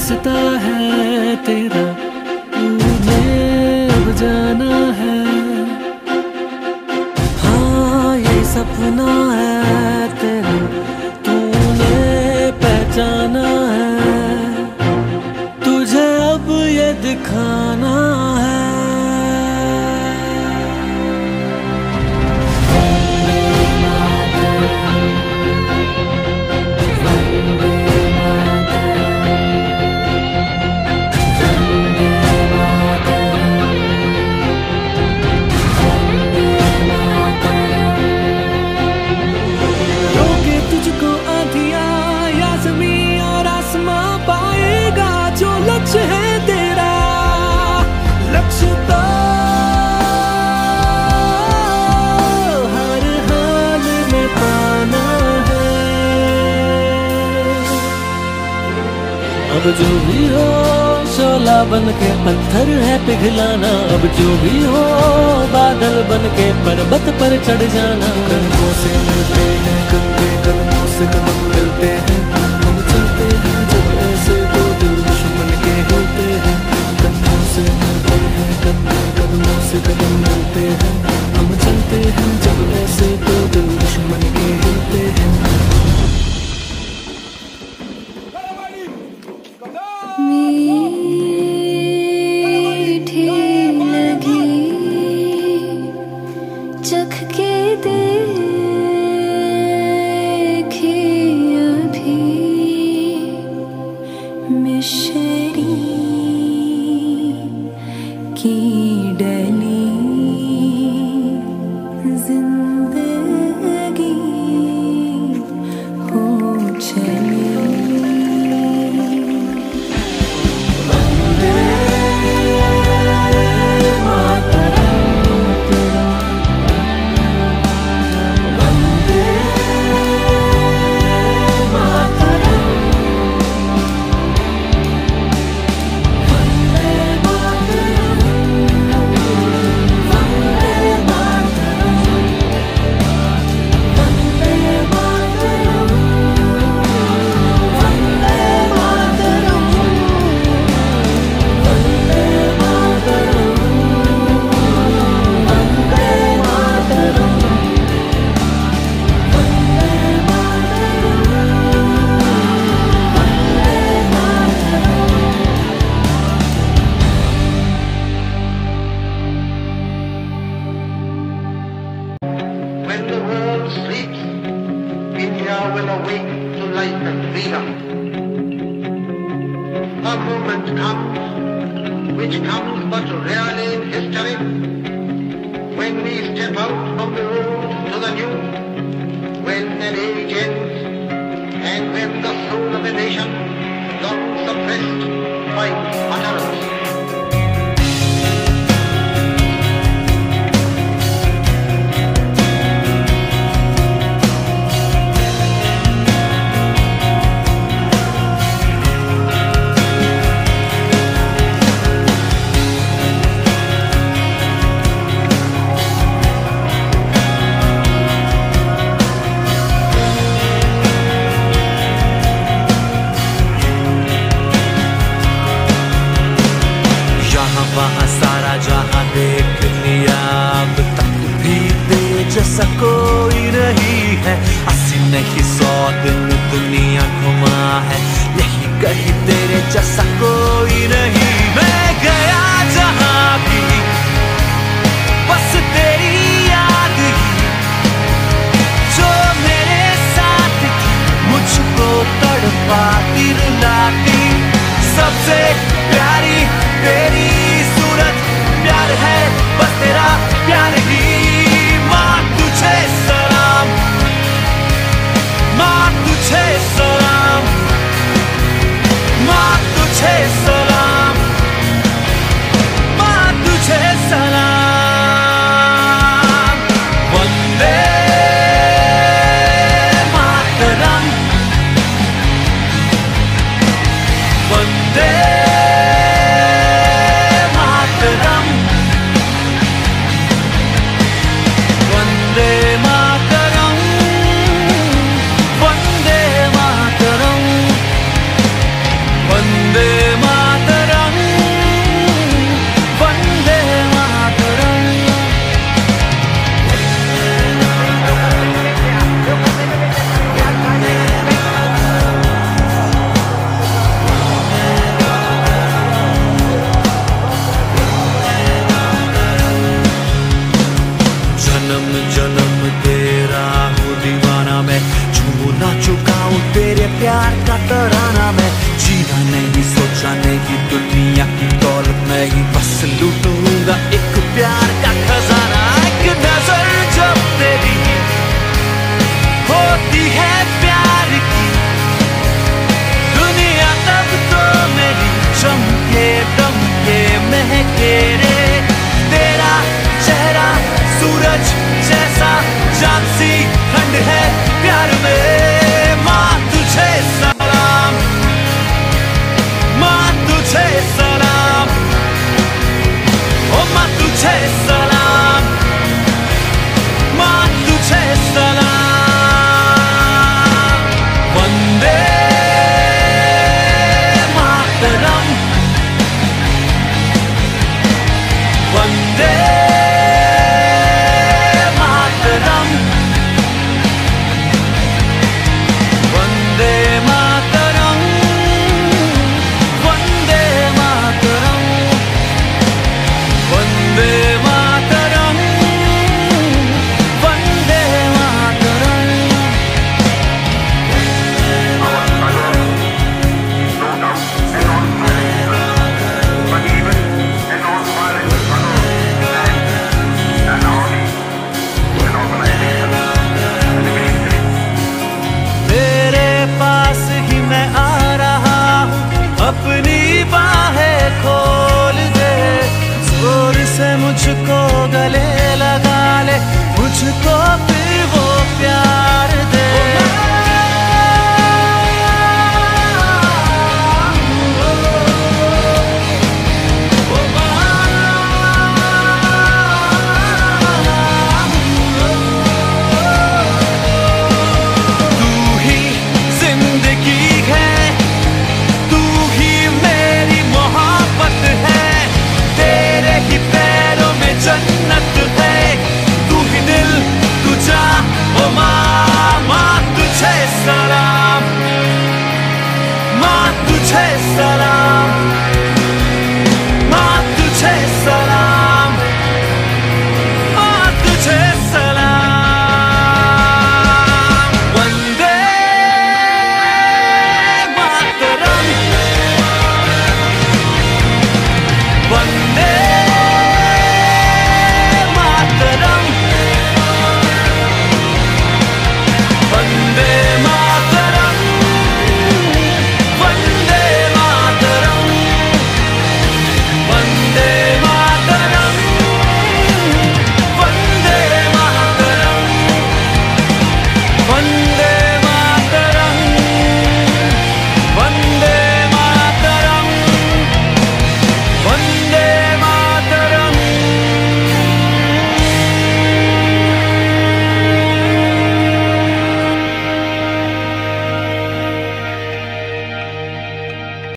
रास्ता है तेरा, तूने अब जाना है। हाँ ये सपना है तेरा, तूने पहचाना है, तुझे अब ये दिखाना है। लक्ष्य है तेरा, लक्ष्य तो हर हाल में पाना है। अब जो भी हो शोला बन के पत्थर है पिघलाना, अब जो भी हो बादल बन के पर्वत पर चढ़ जाना। कदमों से मिलते हैं कंधे, कदमों से कदम मिलते हैं, हम चलते हैं जब ऐसे दो दिल दुश्मन के होते हैं। कदमों से मिलते हैं कंधे, कदमों से कदम मिलते हैं, हम चलते हैं जब ऐसे दो दिल दुश्मन के होते हैं। मीठी लगी चख के देखी अभी मिश्री की डली जिंदगी हो चली। Which comes but rarely in history, when we step out from the old to the new, when an age ends, and when the soul of a nation, long suppressed, finds utterance. वहाँ सारा जहाँ देख लिया, अब तक भी तेरे जैसा कोई नहीं है। 80 नहीं 100 दिन दुनिया घुमा है, यही कहीं तेरे जैसा कोई नहीं। मैं गया जहाँ भी बस तेरी याद ही, जो मेरे साथ थी मुझको तड़पाती रुलाती। सबसे प्यारी तेरी सूरत, प्यार है बस तेरा प्यार ही। माँ तुझे सलाम, माँ तुझे सलाम, माँ तुझे सलाम, माँ तुझे सलाम। वंदे मातरम, वंदे वंदे जाने ये दुनिया की दौलत मैं ही बस लूटूंगा एक प्यार का खजाना। एक नजर जब तेरी होती है प्यार की, दुनिया तब तो मेरी चमके दमके महके रे। तेरा चेहरा सूरज जैसा, चांद सी ठंड है प्यार में। माँ तुझे सलाम, माँ तुझे सलाम, ओ माँ तुझे सलाम, माँ तुझे सलाम। वंदे मातरम, वंदे मातरम, वंदे मातरम, वंदे मातरम, वंदे मातरम, वंदे मातरम। तेरे पास ही मैं आ रहा हूँ, अपनी बाहें खोल दे। जोर से मुझको गले लगा ले, मुझको फिर वो प्यार दे। तू ही जिंदगी है, तू ही मेरी मोहब्बत है। तेरे ही पैरों में जन्नत है, तू ही दिल तू जान, ओ माँ। माँ तुझे सलाम, माँ तुझे सलाम।